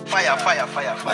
Fire, fire, fire, fire.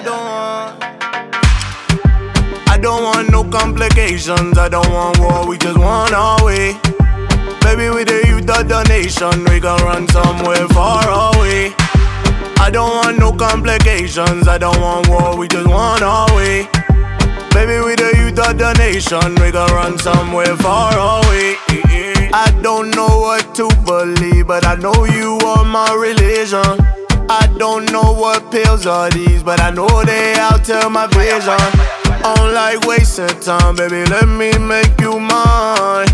I don't want no complications. I don't want war, we just want our way. Baby, with the youth of the nation, we can run somewhere far away. I don't want no complications. I don't want war, we just want our way. Baby, with the youth of the nation, we can run somewhere far away. I don't know what to believe, but I know you are my religion. I don't know what pills are these, but I know they alter my vision. I don't like wasting time, baby, let me make you mine.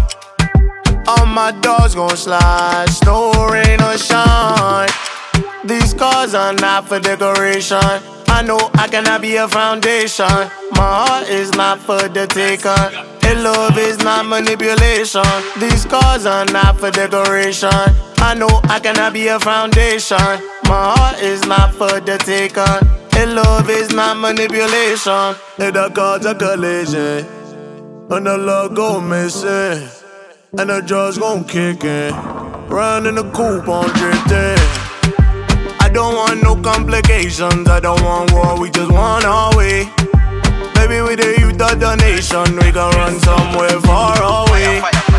All my dogs gon' slide, snow, rain or shine. These cars are not for decoration. I know I cannot be a foundation. My heart is not for the taker, and love is not manipulation. These cars are not for decoration. I know I cannot be a foundation. My heart is not for the taker, and love is not manipulation. If the cards are collision, and the love go missing, and the drugs gon' kick in, round in the coupe on drifting. I don't want no complications. I don't want war, we just want our way. Baby, with the youth of the nation, we can run somewhere far away.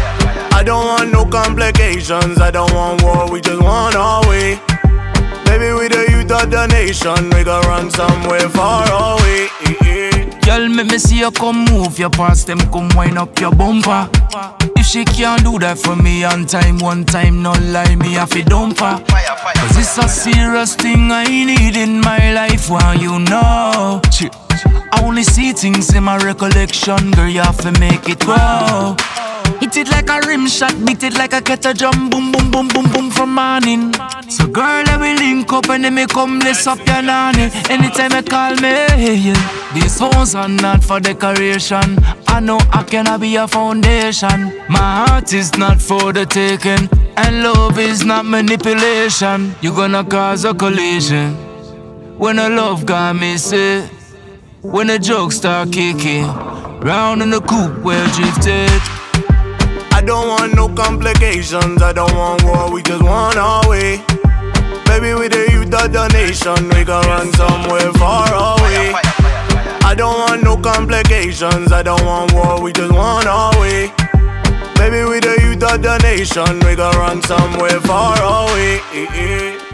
I don't want no complications. I don't want war, we just want our way. Baby, with the youth of the nation, we can run somewhere far away. Girl, make me see you come move your pants, them come wind up your bumper. If she can't do that for me on time, one time, no lie, me have to dump her. Cause it's a serious thing I need in my life, while you know. I only see things in my recollection, girl, you have to make it grow. Hit it like a rim shot, beat it like a kettle drum, boom, boom, boom, boom, boom from morning. So girl, I will link up and then me come bless up your nanny. Anytime you call me, yeah. These phones are not for decoration. I know I cannot be a foundation. My heart is not for the taking, and love is not manipulation. You're gonna cause a collision when the love got me sick. When the jokes start kicking, round in the coupe we're drifted. I don't want no complications. I don't want war, we just want our way. Baby, with the youth of the nation, we can run somewhere far away. I don't want no complications. I don't want war, we just want our way. Baby, with the youth of the nation, we can run somewhere far away.